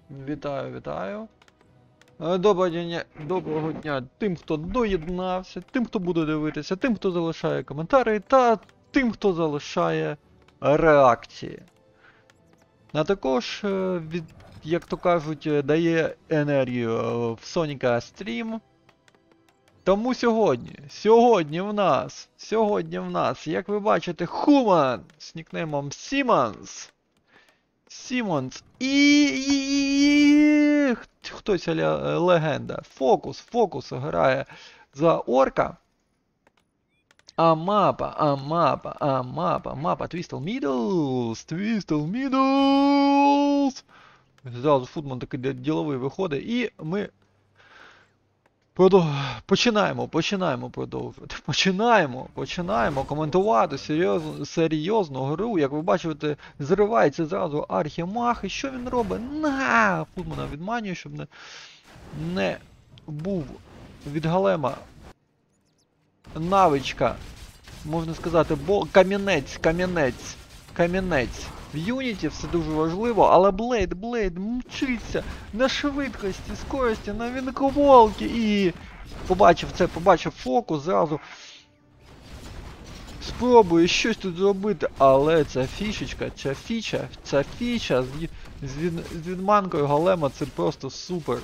Вітаю, вітаю. Доброго дня тим, хто доєднався, тим, хто буде дивитися, тим, хто залишає коментарі, та тим, хто залишає реакції. А також, як то кажуть, дає енергію в Соніка стрім. Тому сьогодні в нас, як ви бачите, Хуман з нікнеймом Сімонс. І хтось легенда. Фокус грає за орка. А мапа. Твістл Мідлс. Зразу Футман такий діловий виходить. І ми починаємо продовжувати. Починаємо коментувати серйозну гру. Як ви бачите, зривається зразу Архімах. І що він робить? Футмана відманює, щоб не був від Голема навичка, можна сказати, камінець. В Юніті все дуже важливо, але Блейд мчиться на швидкості, скорості, на вінковолки і побачив фокус, зразу спробує щось тут зробити, але ця фіча з відманкою Голема, це просто супер.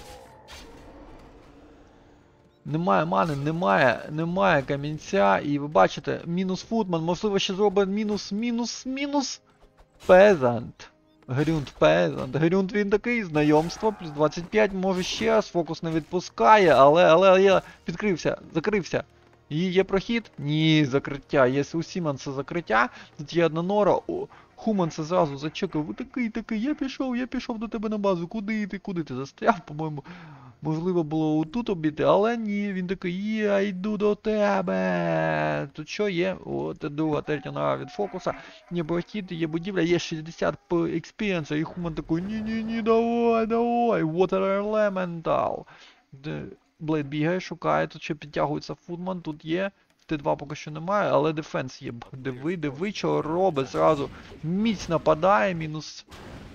Немає мани, немає камінця, і ви бачите, мінус Футман, можливо ще зробить мінус Пезант. Грюнд він такий, знайомство, плюс 25, може ще раз, фокус не відпускає, але закрився. Є прохід? Ні, закриття. Є у Сімонса закриття, тут є одна нора, Хуманса зразу зачекав, ви такий, я пішов до тебе на базу, куди ти застряв, по-моєму. Можливо було отут обійти, але ні, він такий, я йду до тебе. Тут що є? От друга, третя нора від фокуса. Є прохід, є будівля, є 60 по експіріенсу, і Хуман такий, ні, давай, Water Elemental. Блейд бігає, шукає, тут ще підтягується Футман, тут є. Т2 поки що немає, але дефенс є. Диви, що робить, зразу міць нападає, мінус...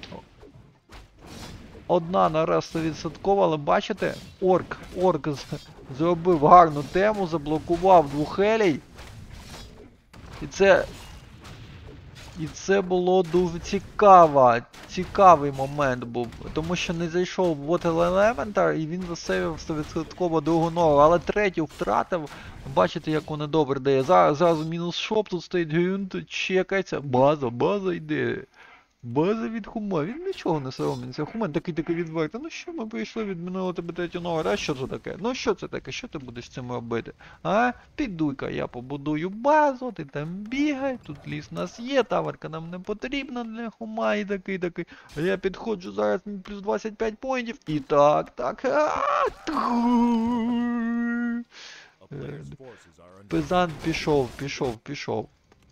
Одна нараз 100%, але бачите, орк зробив гарну тему, заблокував двох елей. І це було дуже цікавий момент був, тому що не зайшов в Water Elemental і він засейвив 100% другу ногу, але третю втратив. Бачите, як воно добре дає. Зразу мінус шоп, тут стоїть Гюнт, чекається, база йде. База від Хума, він нічого не соромиться. Хумен такий відвертий. Ну що, ми прийшли, відмінили тебе третю ногу, а що це таке? Ну що це таке? Що ти будеш з цим робити? А? Підуй-ка, я побудую базу, ти там бігай, тут ліс у нас є, таверка нам не потрібна для Хума і такий. А я підходжу зараз плюс 25 поінтів і так. Пезант пішов.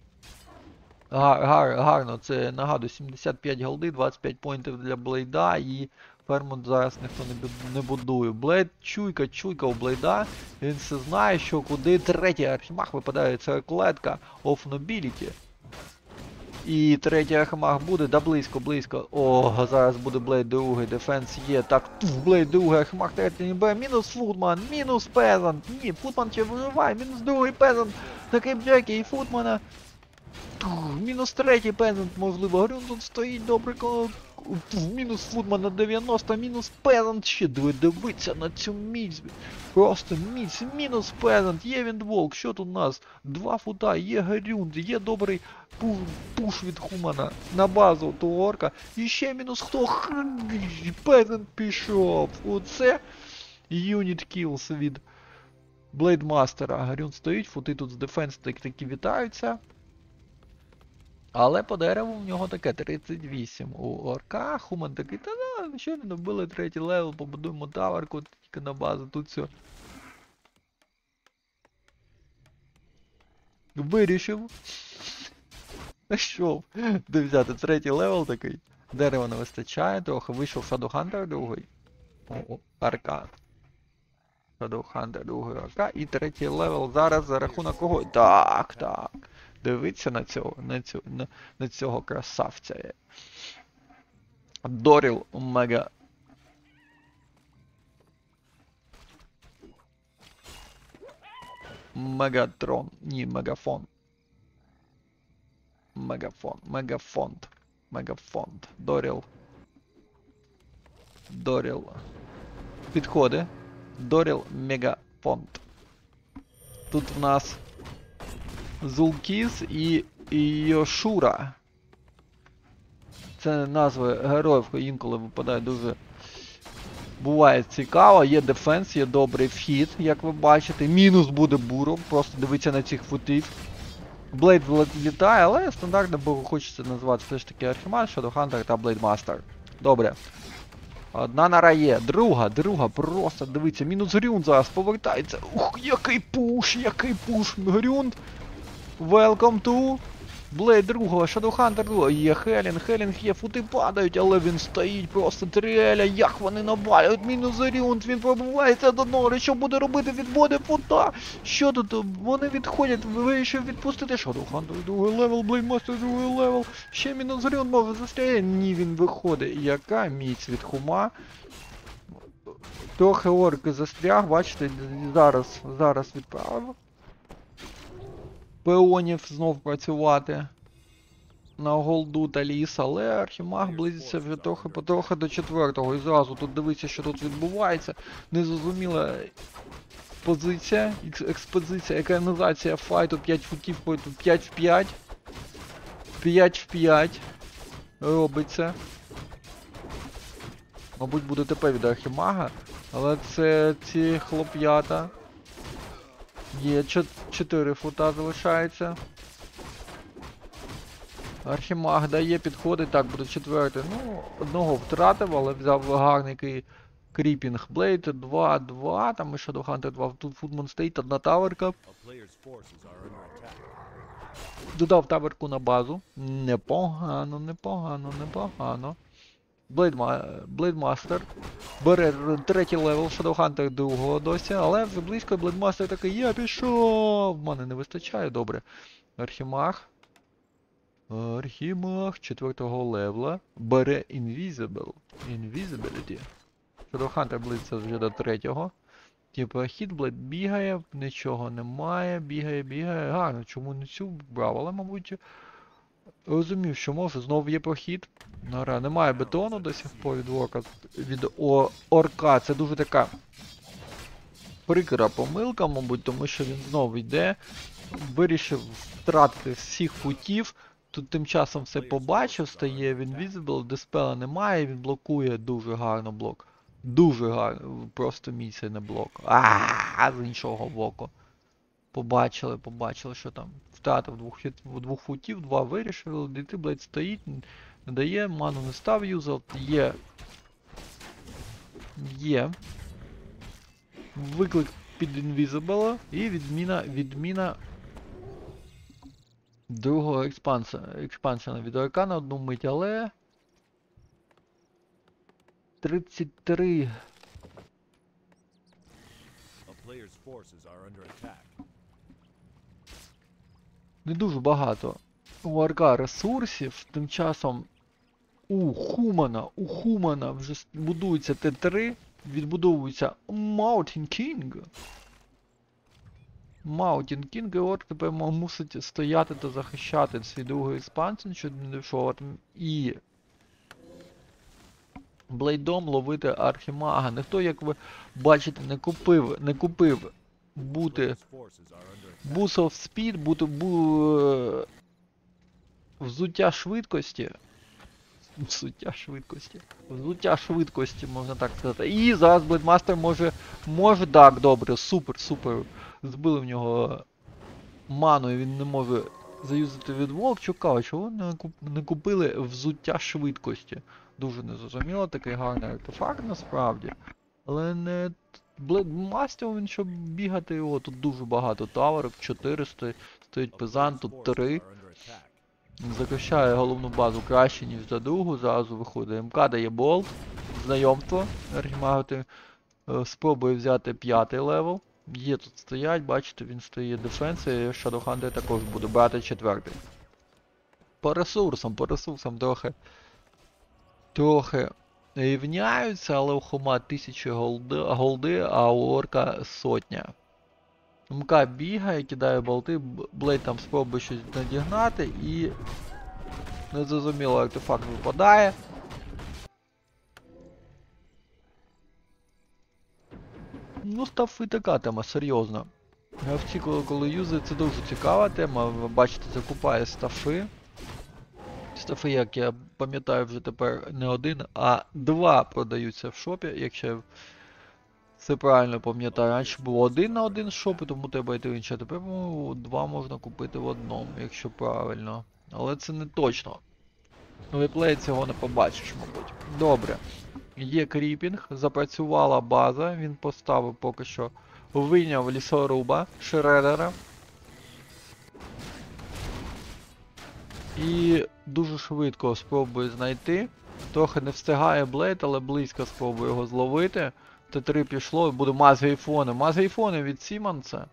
Гарно, це, нагадую, 75 голди, 25 поінтів для Блейда і ферму зараз ніхто не будує. Блейд, чуйка у Блейда, він все знає, що куди. Третій архімаг випадає, це клетка of Nobility. І третій архімаг буде, да близько. О, зараз буде Блейд другий, дефенс є. Так, Блейд другий, архімаг третій не бере, мінус Футман, мінус Пезант. Ні, Футман ще виживає, мінус другий Пезант. Такий Джекі і Футмана. Мінус третій Пезант, можливо, Грюнд тут стоїть, добре, мінус Футман на 90, мінус Пезант, ще дивиться на цю міць, просто міць, мінус Пезант, є Віндволк, що тут у нас, 2 фута, є Грюнд, є добрий пуш від Хумана на базу того орка, і ще мінус хто, Пезант пішов, оце юніт кілс від Блейдмастера, Грюнд стоїть, фути тут з дефенс такі вітаються. Але по дереву в нього таке 38 у орка, Хуман такий, що він вбили третій левел, побудуємо таверку, тільки на базу, тут все. Вирішив. Що? Де взяти третій левел такий, дерева не вистачає, трохи вийшов Shadowhunter другий, арка. Shadowhunter другий арка, і третій левел зараз за рахунок кого? Так. Дивіться на цього красавця. Доріл Мега Мегатрон. Ні, Мегафон. Мегафон. Мегафонд. Мегафонд. Доріл. Доріл. Підходи. Доріл Мегафонд. Тут в нас Зулкіс і Йошура. Це назви героїв, інколи випадає дуже... Буває цікаво, є дефенс, є добрий вхід, як ви бачите. Мінус буде Буро, просто дивіться на цих футів. Блейд літає, але стандартно хочеться назвати все ж таки Архімаг, Shadowhunter та Блейдмастер. Добре. Одна нара є, друга, просто дивіться, мінус Грюнд зараз повертається. Ух, який пуш, Грюнд. Welcome to Блейд другого, Shadowhunter другого. Є Хелінг є, фути падають, але він стоїть, просто треля, як вони навалюють. Мінус Грюнд, він пробивається до нори, що буде робити, відводить фута. Що тут, вони відходять, вирішив відпустити Shadowhunter другий левел, Блейдмастер другий левел. Ще мінус Грюнд може застряє, ні, він виходить. Яка міць від Хума. Трохи орки застряг, бачите, зараз відправив. Пеонів знов працювати на голду та ліс, але Архімаг близиться вже потрохи до 4-го. І зразу тут дивіться, що тут відбувається. Незрозуміла позиція, експозиція, екранізація файту 5 футів проти 5 в 5. 5 в 5 робиться. Мабуть, буде ТП від Архімага, але це ці хлоп'ята. Є 4 фута залишається. Архімаг дає, підходить, так, буде 4-й. Ну, одного втратив, але взяв гарний кріпінг Блейд. 2-2, там і Shadowhunter 2, тут Фудман стоїть, одна таверка. Додав таверку на базу. Непогано. Блейдмастер бере 3-й левел, Shadowhunter другого досі, але вже близько Блейдмастер такий, я пішов! В мене не вистачає, добре. Архімаг 4-го левела бере Invisibility. Shadowhunter близиться вже до 3-го. Типу хід, Блейд бігає, нічого немає, бігає. Гарно, чому не цю брав, але, мабуть, розумів, що може, знову є прохід. Немає бетону до сих пор від орка. Це дуже така прикра помилка, мабуть, тому що він знову йде. Вирішив втратити всіх футів. Тут тим часом все побачив, стає він Invisible, диспела немає, він блокує дуже гарно блок. Дуже гарно, просто місце не блок. З іншого боку. Побачили, що там. Втратив 2 футів, 2 вирішив, дійти, Блейд стоїть, не дає, ману не став юзав, є. Виклик під Invisible і відміна другого експансіона від Орка на одну мить, але 33. Не дуже багато у Орка ресурсів, тим часом у Хумана вже будується Т3, відбудовується Mountain King. І Орк тепер мусить стояти та захищати свій другий експансіон, щоб не дійшов, і Блейдом ловити Архімага. Ніхто, як ви бачите, не купив бути Boost of Speed, бути взуття швидкості, можна так сказати. І зараз Блейдмастер може так, добре, супер. Збили в нього ману і він не може заюзати відволк. Чекав, чого не купили взуття швидкості. Дуже незрозуміло, такий гарний артефакт насправді. Але не Блейдмастер, він щоб бігати його, тут дуже багато таверок, 4 стоїть Пезан, тут 3. Захищає головну базу краще, ніж за другу, зразу виходить МК, дає болт, знайомство, Архімаг спробує взяти 5-й левел. Є тут стоять, бачите, він стоїть дефенс, і Shadowhunter також буде брати 4-й. По ресурсам трохи рівняються, але у Хума 1000 голди, а у Орка 100. МК бігає, кидає болти, Блейд там спробує щось надігнати і незрозуміло артефакт випадає. Ну, стафи така тема, серйозна. Гравці, коли юзають, це дуже цікава тема. Ви бачите, закупає стафи. Стафи, як я пам'ятаю, вже тепер не один, а два продаються в шопі, якщо я все правильно пам'ятаю. Раніше було 1 на 1 шопи, тому треба йти в інший. А тепер два можна купити в одному, якщо правильно. Але це не точно. В реплеї цього не побачиш, мабуть. Добре. Є кріпінг, запрацювала база, він поставив поки що, вийняв лісоруба, шредера. І дуже швидко спробує знайти. Трохи не встигає Блейд, але близько спробує його зловити. Т3 пішло і буде маз гейфони. Маз гейфони від Сімонса.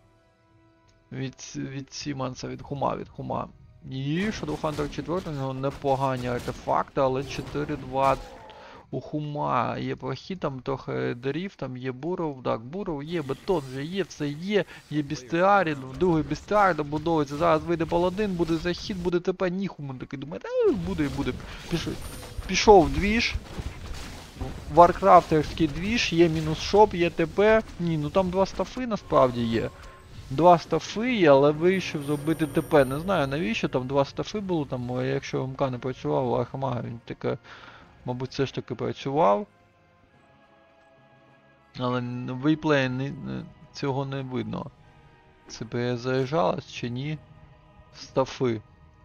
Від Сімонса, від Хума. І Shadowhunter 4, у нього непогані артефакти, але 4-2 у Хума. Є прохід, там трохи рейдерів, там є Буров, так, Буров є, бетон вже є, все є бістіарі, другий бістіар добудовується, зараз вийде паладин, буде захід, буде ТП, ні, Хуман такий думає, буде. Пішов двіж. Варкрафтерський двіж, є мінус шоп, є ТП. Ні, ну там два стафи насправді є. Два стафи є, але вирішив зробити ТП. Не знаю навіщо, там два стафи було, там, якщо МК не працював, Архамага він таке, мабуть, все ж таки працював. Але в вейплеї цього не видно. Це перезаряджалось чи ні? Стафи.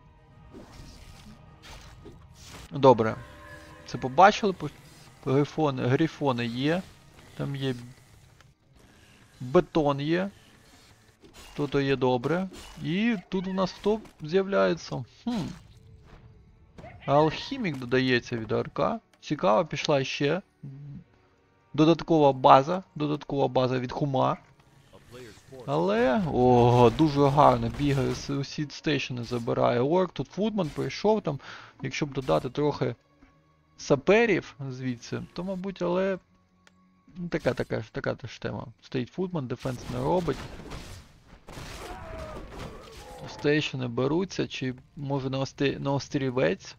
Добре. Це побачили? Грифони є. Там є бетон є. Тут є добре. І тут у нас хто з'являється? Алхімік додається від АРК. Цікаво, пішла ще. Додаткова база від Хума. Але, дуже гарно бігає, усі стейшени забирає Орк. Тут Фудман прийшов там, якщо б додати трохи саперів звідси, то мабуть, але така теж тема. Стоїть Фудман, дефенс не робить. Стейшени беруться, чи може на острівець.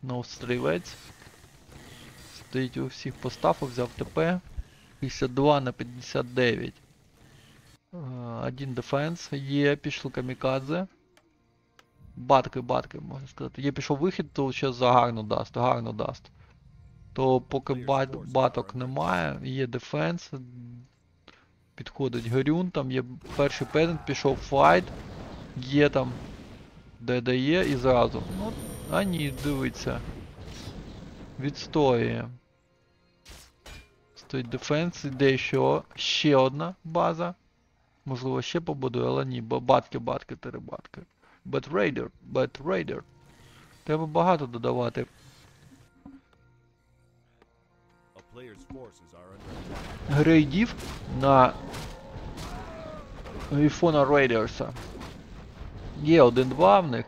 Стоїть у всіх поставок, взяв ТП. 52 на 59. Один дефенс. Є, пішли камікадзе. Батки, можна сказати. Є, пішов вихід, то ще за гарно даст. То поки баток немає, є дефенс. Підходить Горюн, там є перший пезент, пішов файт. Є там ДДЄ і зразу. Ну, а ні, дивиться. Відстоює. Стоїть дефенс, іде ще одна база. Можливо, ще побудує, але ні, батки, 3 батки. Бетрейдер. Треба багато додавати. Грейдів на Грифона Рейдерса. Є 1-2 в них.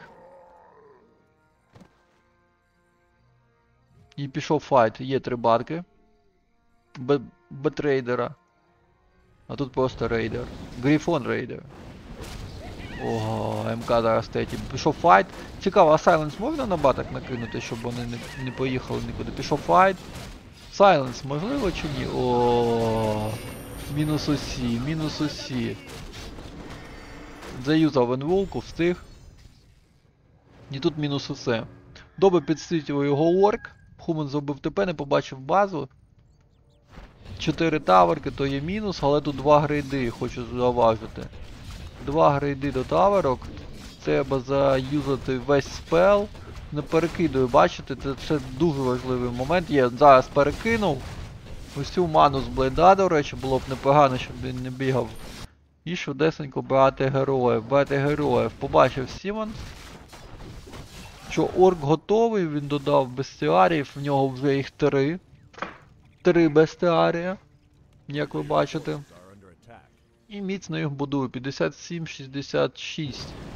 І пішов файт, є 3 батки. Бетрейдера. А тут просто рейдер. Грифон рейдер. Ого, МК зараз третій. Пішов файт. Цікаво, а Сайленс можна на баток накинути, щоб вони не поїхали нікуди? Пішов файт. Сайленс можливо чи ні? О, мінус усі. Заюзав Енвулку, встиг. І тут мінус усе. Добре підсвітив його орк. Хуман зробив ТП, не побачив базу. 4 таверки, то є мінус, але тут 2 грейди, хочу зауважити. 2 грейди до таверок. Треба заюзати весь спел. Не перекидую, бачите, це дуже важливий момент. Я зараз перекинув. Усю ману з Блейда, до речі, було б непогано, щоб він не бігав. І швидесенько брати героїв. Побачив Сімон, що орк готовий, він додав бестіаріїв, в нього вже їх 3. 3 бестіарія, як ви бачите. І міцно їх будує. 57-66.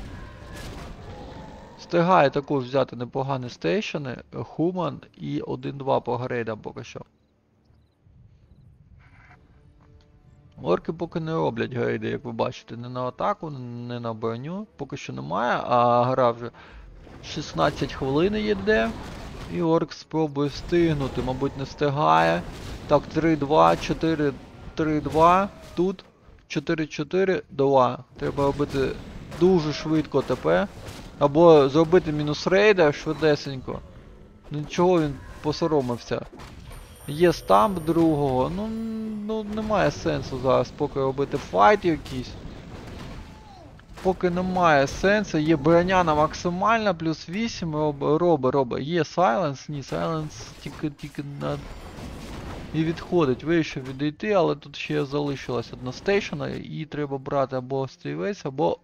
Встигає також взяти непогані стейшени, Хуман і 1-2 по грейдам поки що. Орки поки не роблять грейди, як ви бачите, не на атаку, не на броню, поки що немає, а гра вже 16 хвилин йде. І орк спробує встигнути, мабуть, не встигає. Так, 3-2, 4-3-2, тут 4-4-2. Треба робити дуже швидко ТП. Або зробити мінус рейдер швидесенько. Ну чого він посоромився? Є стамп другого, ну немає сенсу зараз поки робити файт якийсь. Поки немає сенсу, є броня на максимальна, плюс 8 робить. Є сайленс, ні, сайленс тільки на... І відходить, вирішив відійти, але тут ще залишилась одна стейшена, і треба брати або стрівець, або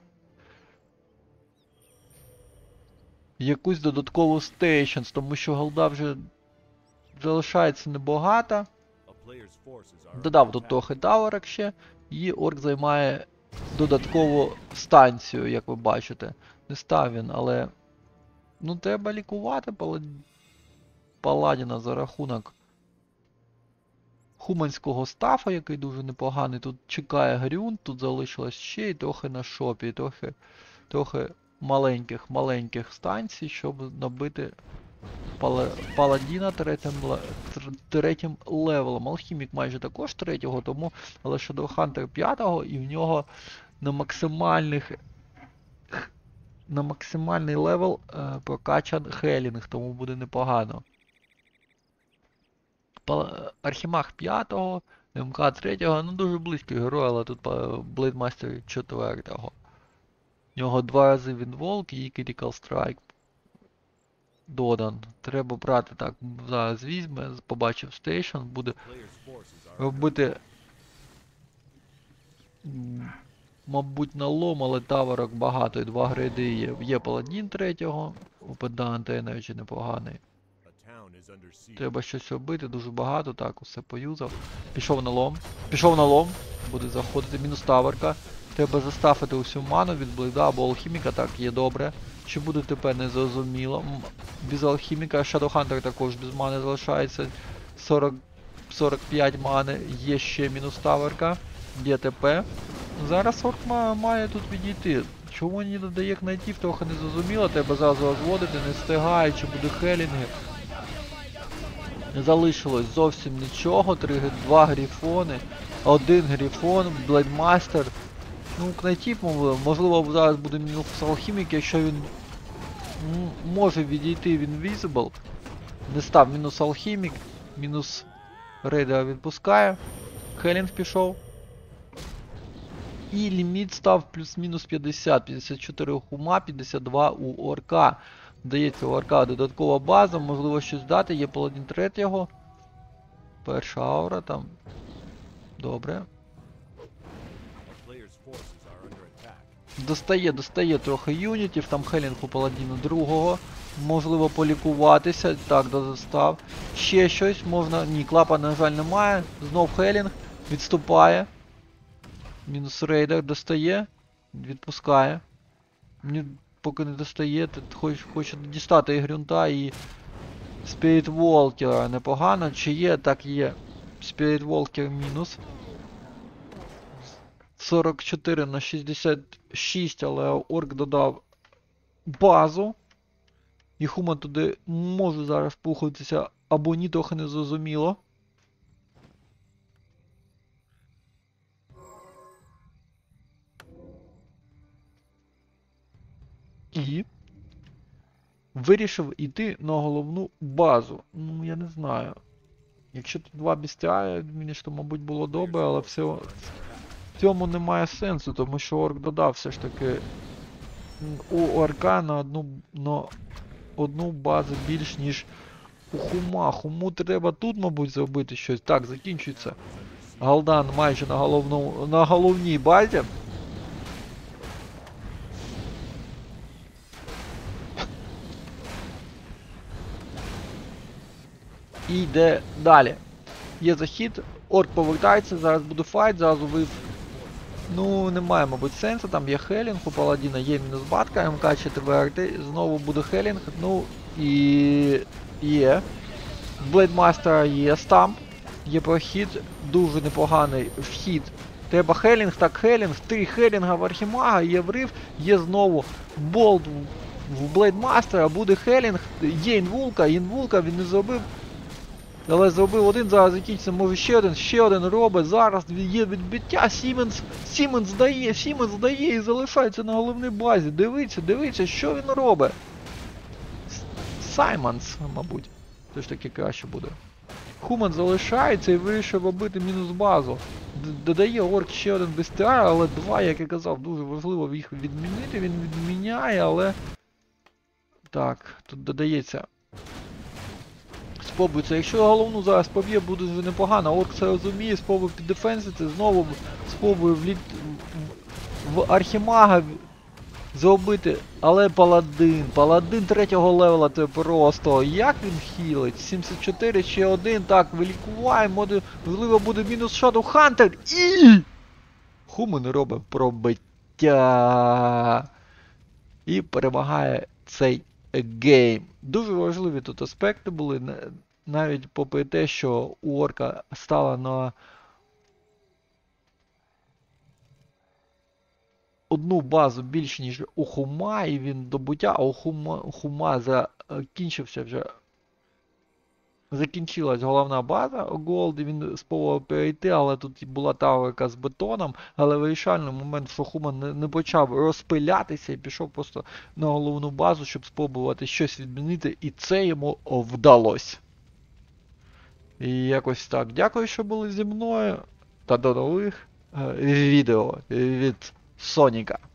якусь додаткову стейшенс, тому що голда вже залишається небагато. Додав тут трохи таверок ще, і орк займає додаткову станцію, як ви бачите. Не став він, але... Ну треба лікувати Паладіна за рахунок хуманського стафа, який дуже непоганий. Тут чекає Грюн, тут залишилось ще і трохи на шопі, і трохи маленьких станцій, щоб набити Паладіна третім левелом. Алхімік майже також третього, тому, але Shadowhunter 5-го, і в нього на максимальний левел прокачан Хелінг, тому буде непогано. Архімаг 5-го, МК 3-го, ну дуже близький герой, але тут Блейдмастер 4-го. В нього 2 рази Віндволк і Critical Strike додан. Треба брати, так, зараз візьме, побачив стейшн, буде робити, мабуть, налом, але таверок багато, і 2 грейди є. Є Паладін 3-го, Опедант Енерджі непоганий. Треба щось робити, дуже багато, так, усе поюзав. Пішов на лом, буде заходити, мінус таверка. Треба заставити усю ману від блейда або алхіміка, так, є добре. Чи буде ТП, не зрозуміло. Без алхіміка, Shadowhunter також без мани залишається. 45 мани, є ще мінус таверка, є ТП. Зараз орк має тут відійти. Чому не додає кнайтів, трохи не зрозуміло, треба зразу розводити, не встигає, чи буде хелінги. Не залишилось зовсім нічого, 2 грифони, 1 грифон, Блейдмастер. Ну, кнайтів, можливо, зараз буде мінус алхімік, якщо він може відійти в Invisible. Не став мінус алхімік, мінус рейдера відпускає. Хелінг пішов. І ліміт став плюс-мінус 50, 54 у хума, 52 у орка. Дається у орка додаткова база, можливо щось дати, є Паладін 3-го. Перша аура там. Добре. Достає трохи юнітів, там Хелінг у Паладіну 2-го. Можливо полікуватися, так, достав. Ще щось можна, ні, клапа, на жаль, немає. Знов Хелінг, відступає. Мінус рейдер, достає, відпускає. Поки не достає, хоче дістати і Грюнта, і Spirit Walker непогано. Чи є? Так, є. Spirit Walker мінус. 44 на 66, але орк додав базу. І Хуман туди може зараз пухатися, або ні, трохи не зрозуміло. І вирішив йти на головну базу. Ну, я не знаю. Якщо тут 2 бістіари, мені ж то, мабуть, було добре, але в цьому немає сенсу, тому що орк додав все ж таки у орка на одну базу більш, ніж у Хума. Хуму треба тут, мабуть, зробити щось. Так, закінчується. Галдан майже на головній базі. І йде далі. Є захід, орк повертається, зараз буде файт, зразу Ну, немає, мабуть, сенсу, там є Хелінг, у Паладіна є мінус батка, МК 4, знову буде Хелінг, ну і є. Блейдмастера є стамп, є прохід, дуже непоганий вхід Треба Хелінг, так Хелінг, 3 Хелінга в Архімага, є врив, є знову болт в Блейдмастера, буде Хелінг, є інвулка, він не зробив. Але зробив один, зараз закінчиться, може ще один робить, зараз є відбиття, Сіменс дає і залишається на головній базі. Дивіться, що він робить. Саймонс, мабуть. Це ж таки краще буде. Хуман залишається і вирішив робити мінус базу. Додає орк ще один бестіар, але два, як я казав, дуже важливо їх відмінити. Він відміняє, але... Так, тут додається... Спробується, якщо головну зараз поб'є, буде вже непогано. Орк це розуміє, спробує піддефенсити, знову спробує в Архімага зробити, але Паладин 3-го левела, це просто, як він хілить? 74, ще один, так, вилікуваємо, можливо буде мінус Shadow Hunter і... Хуман робить пробиття і перемагає цей гейм. Дуже важливі тут аспекти були, навіть попри те, що у орка стала на одну базу більше, ніж у Хума, і він добуття, а у Хума закінчився вже. Закінчилась головна база Голд, і він спробував перейти, але тут була таверка з бетоном, але вирішальний момент, що Хуман не почав розпилятися і пішов просто на головну базу, щоб спробувати щось відмінити, і це йому вдалося. І якось так. Дякую, що були зі мною, та до нових відео від Соніка.